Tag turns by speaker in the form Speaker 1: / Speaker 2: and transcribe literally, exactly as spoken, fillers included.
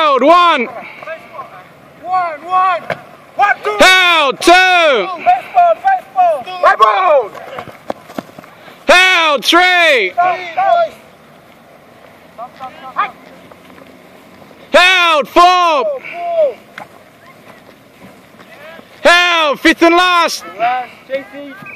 Speaker 1: Held one.
Speaker 2: One, one. One, two.
Speaker 1: Held two.
Speaker 2: Baseball, baseball. Right ball.
Speaker 1: Held three. Held four. Held fifth and last.
Speaker 2: Last, J C.